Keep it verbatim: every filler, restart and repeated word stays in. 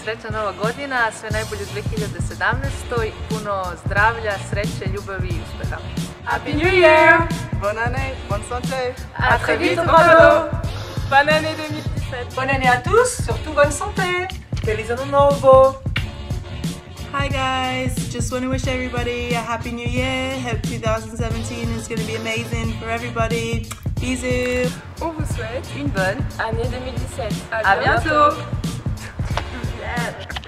srećna nova godina, sve najbolje u dve hiljade sedamnaestoj. Puno zdravlja, sreće, ljubavi i uspeha. Happy New Year! Bonne année, bonne santé! À très vite au Bordeaux! Bonne année deux mille dix-sept! Bonne année à tous, surtout bonne santé! Feliz Ano Novo! Hi guys, just want to wish everybody a happy new year. Hope two thousand seventeen is going to be amazing for everybody. Bisous. On vous souhaite Une bonne année deux mille dix-sept. À bientôt. Yeah.